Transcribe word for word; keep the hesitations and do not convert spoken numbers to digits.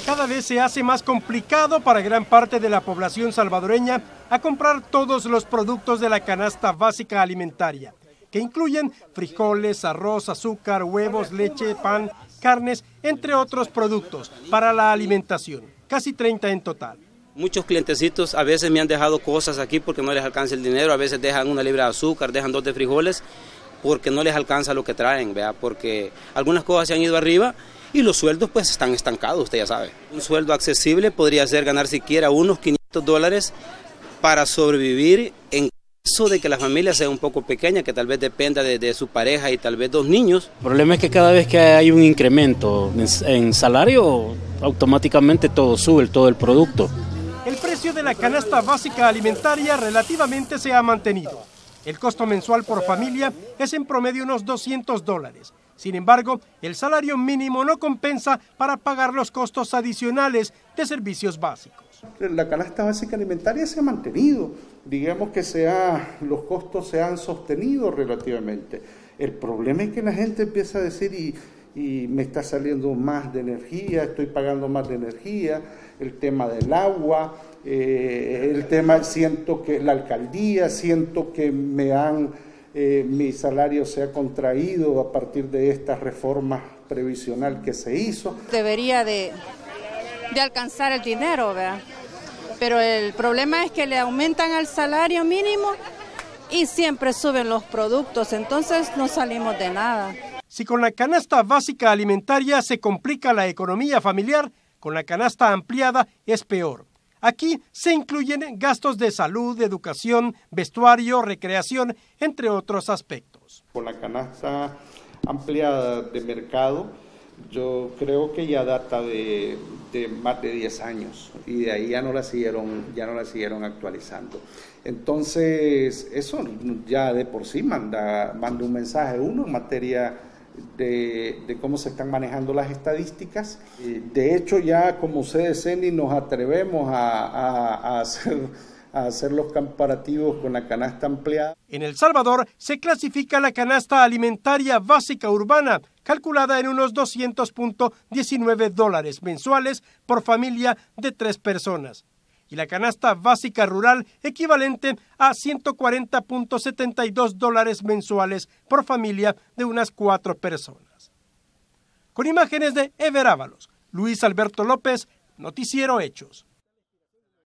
Cada vez se hace más complicado para gran parte de la población salvadoreña a comprar todos los productos de la canasta básica alimentaria, que incluyen frijoles, arroz, azúcar, huevos, leche, pan, carnes, entre otros productos para la alimentación, casi treinta en total. Muchos clientecitos a veces me han dejado cosas aquí porque no les alcanza el dinero, a veces dejan una libra de azúcar, dejan dos de frijoles porque no les alcanza lo que traen, ¿verdad? Porque algunas cosas se han ido arriba y los sueldos pues están estancados, usted ya sabe. Un sueldo accesible podría ser ganar siquiera unos quinientos dólares para sobrevivir en caso de que la familia sea un poco pequeña, que tal vez dependa de, de su pareja y tal vez dos niños. El problema es que cada vez que hay un incremento en, en salario, automáticamente todo sube, todo el producto. El precio de la canasta básica alimentaria relativamente se ha mantenido. El costo mensual por familia es en promedio unos doscientos dólares. Sin embargo, el salario mínimo no compensa para pagar los costos adicionales de servicios básicos. La canasta básica alimentaria se ha mantenido, digamos que se ha, los costos se han sostenido relativamente. El problema es que la gente empieza a decir y, y me está saliendo más de energía, estoy pagando más de energía, el tema del agua, eh, el tema, siento que la alcaldía, siento que me han... Eh, mi salario se ha contraído a partir de esta reforma previsional que se hizo. Debería de, de alcanzar el dinero, ¿verdad? Pero el problema es que le aumentan al salario mínimo y siempre suben los productos, entonces no salimos de nada. Si con la canasta básica alimentaria se complica la economía familiar, con la canasta ampliada es peor. Aquí se incluyen gastos de salud, educación, vestuario, recreación, entre otros aspectos. Con la canasta ampliada de mercado, yo creo que ya data de, de más de diez años y de ahí ya no la siguieron, ya no la siguieron actualizando. Entonces, eso ya de por sí manda, manda un mensaje, uno, en materia De, de cómo se están manejando las estadísticas. De hecho, ya como C D C N I nos atrevemos a, a, a, hacer, a hacer los comparativos con la canasta ampliada. En El Salvador se clasifica la canasta alimentaria básica urbana, calculada en unos doscientos diecinueve dólares mensuales por familia de tres personas. Y la canasta básica rural equivalente a ciento cuarenta setenta y dos dólares mensuales por familia de unas cuatro personas. Con imágenes de Ever Ábalos, Luis Alberto López, Noticiero Hechos.